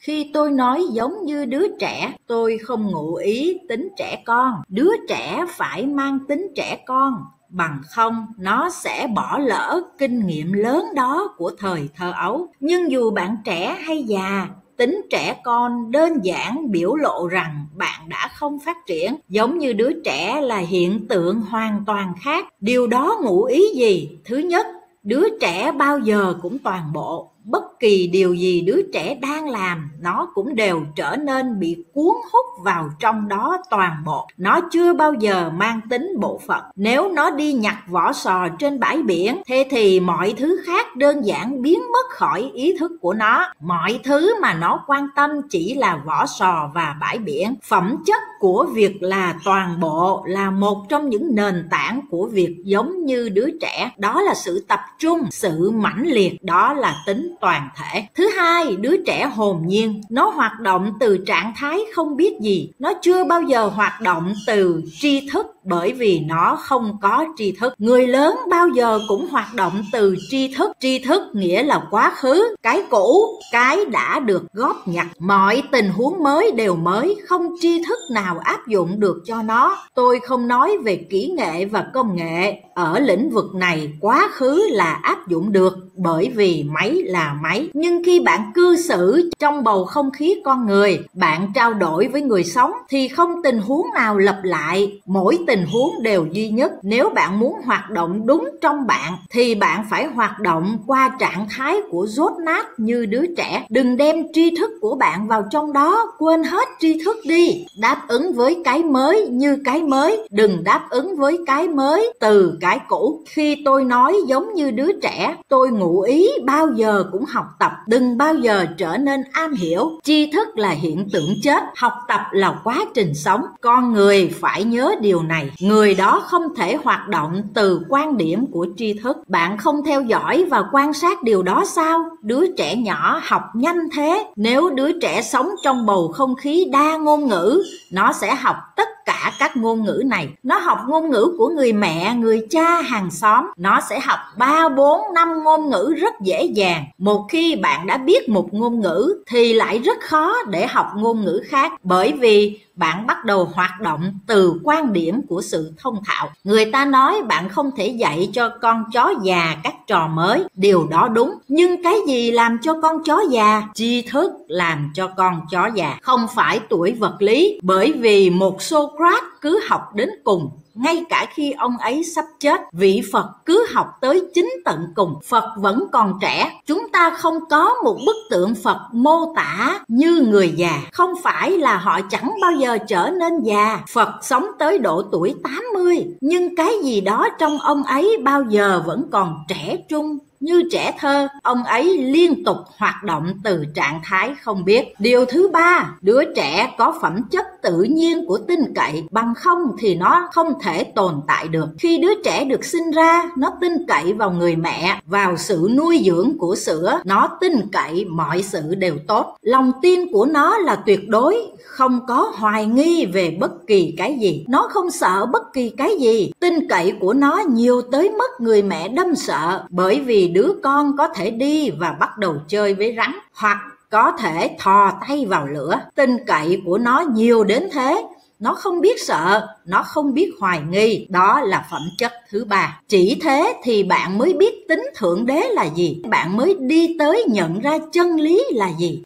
Khi tôi nói giống như đứa trẻ, tôi không ngụ ý tính trẻ con. Đứa trẻ phải mang tính trẻ con, bằng không nó sẽ bỏ lỡ kinh nghiệm lớn đó của thời thơ ấu. Nhưng dù bạn trẻ hay già, tính trẻ con đơn giản biểu lộ rằng bạn đã không phát triển. Giống như đứa trẻ là hiện tượng hoàn toàn khác. Điều đó ngụ ý gì? Thứ nhất, đứa trẻ bao giờ cũng toàn bộ. Bất kỳ điều gì đứa trẻ đang làm, nó cũng đều trở nên bị cuốn hút vào trong đó toàn bộ. Nó chưa bao giờ mang tính bộ phận. Nếu nó đi nhặt vỏ sò trên bãi biển, thế thì mọi thứ khác đơn giản biến mất khỏi ý thức của nó. Mọi thứ mà nó quan tâm chỉ là vỏ sò và bãi biển. Phẩm chất của việc là toàn bộ là một trong những nền tảng của việc giống như đứa trẻ. Đó là sự tập trung, sự mãnh liệt, đó là tính toàn thể. Thứ hai, đứa trẻ hồn nhiên. Nó hoạt động từ trạng thái không biết gì. Nó chưa bao giờ hoạt động từ tri thức, bởi vì nó không có tri thức. Người lớn bao giờ cũng hoạt động từ tri thức. Tri thức nghĩa là quá khứ, cái cũ, cái đã được góp nhặt. Mọi tình huống mới đều mới, không tri thức nào áp dụng được cho nó. Tôi không nói về kỹ nghệ và công nghệ. Ở lĩnh vực này, quá khứ là áp dụng được, bởi vì máy là máy. Nhưng khi bạn cư xử trong bầu không khí con người, bạn trao đổi với người sống, thì không tình huống nào lặp lại. Mỗi tình huống đều duy nhất. Nếu bạn muốn hoạt động đúng trong bạn, thì bạn phải hoạt động qua trạng thái của dốt nát như đứa trẻ. Đừng đem tri thức của bạn vào trong đó, quên hết tri thức đi. Đáp ứng với cái mới như cái mới, đừng đáp ứng với cái mới từ cái cũ. Khi tôi nói giống như đứa trẻ, tôi ngụ ý bao giờ cũng học tập, đừng bao giờ trở nên am hiểu. Tri thức là hiện tượng chết, học tập là quá trình sống. Con người phải nhớ điều này. Người đó không thể hoạt động từ quan điểm của tri thức. Bạn không theo dõi và quan sát điều đó sao? Đứa trẻ nhỏ học nhanh thế. Nếu đứa trẻ sống trong bầu không khí đa ngôn ngữ, nó sẽ học tất cả các ngôn ngữ này. Nó học ngôn ngữ của người mẹ, người cha, hàng xóm. Nó sẽ học 3, 4, 5 ngôn ngữ rất dễ dàng. Một khi bạn đã biết một ngôn ngữ thì lại rất khó để học ngôn ngữ khác, bởi vì bạn bắt đầu hoạt động từ quan điểm của sự thông thạo. Người ta nói bạn không thể dạy cho con chó già các trò mới. Điều đó đúng. Nhưng cái gì làm cho con chó già? Tri thức làm cho con chó già, không phải tuổi vật lý. Bởi vì một Socrates cứ học đến cùng, ngay cả khi ông ấy sắp chết. Vị Phật cứ học tới chính tận cùng. Phật vẫn còn trẻ. Chúng ta không có một bức tượng Phật mô tả như người già. Không phải là họ chẳng bao giờ trở nên già. Phật sống tới độ tuổi 80, nhưng cái gì đó trong ông ấy bao giờ vẫn còn trẻ trung, như trẻ thơ. Ông ấy liên tục hoạt động từ trạng thái không biết. Điều thứ ba, đứa trẻ có phẩm chất tự nhiên của tin cậy, bằng không thì nó không thể tồn tại được. Khi đứa trẻ được sinh ra, nó tin cậy vào người mẹ, vào sự nuôi dưỡng của sữa. Nó tin cậy mọi sự đều tốt. Lòng tin của nó là tuyệt đối, không có hoài nghi về bất kỳ cái gì. Nó không sợ bất kỳ cái gì. Tin cậy của nó nhiều tới mức người mẹ đâm sợ, bởi vì đứa con có thể đi và bắt đầu chơi với rắn, hoặc có thể thò tay vào lửa. Tin cậy của nó nhiều đến thế. Nó không biết sợ, nó không biết hoài nghi. Đó là phẩm chất thứ ba. Chỉ thế thì bạn mới biết tính thượng đế là gì. Bạn mới đi tới nhận ra chân lý là gì.